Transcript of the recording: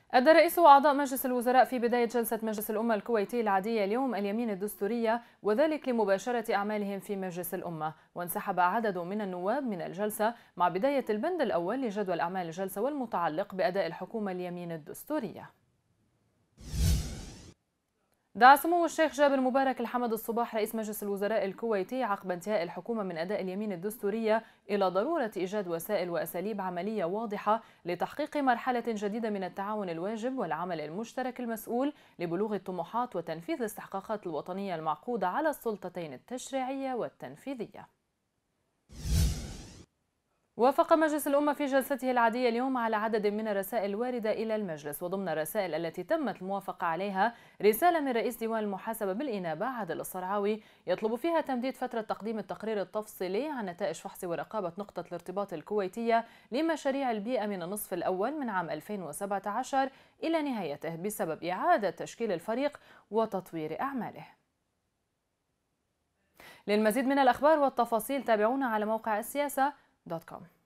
أدى رئيس وأعضاء مجلس الوزراء في بداية جلسة مجلس الأمة الكويتي العادية اليوم اليمين الدستورية، وذلك لمباشرة أعمالهم في مجلس الأمة. وانسحب عدد من النواب من الجلسة مع بداية البند الأول لجدول أعمال الجلسة والمتعلق بأداء الحكومة اليمين الدستورية. دعا سمو الشيخ جابر مبارك الحمد الصباح رئيس مجلس الوزراء الكويتي عقب انتهاء الحكومة من أداء اليمين الدستورية إلى ضرورة إيجاد وسائل وأساليب عملية واضحة لتحقيق مرحلة جديدة من التعاون الواجب والعمل المشترك المسؤول لبلوغ الطموحات وتنفيذ الاستحقاقات الوطنية المعقودة على السلطتين التشريعية والتنفيذية. وافق مجلس الأمة في جلسته العادية اليوم على عدد من الرسائل الواردة إلى المجلس، وضمن الرسائل التي تمت الموافقة عليها رسالة من رئيس ديوان المحاسبة بالإنابة عادل الصرعاوي يطلب فيها تمديد فترة تقديم التقرير التفصيلي عن نتائج فحص ورقابة نقطة الارتباط الكويتية لمشاريع البيئة من النصف الأول من عام 2017 إلى نهايته بسبب إعادة تشكيل الفريق وتطوير أعماله. للمزيد من الأخبار والتفاصيل تابعونا على موقع السياسة.com.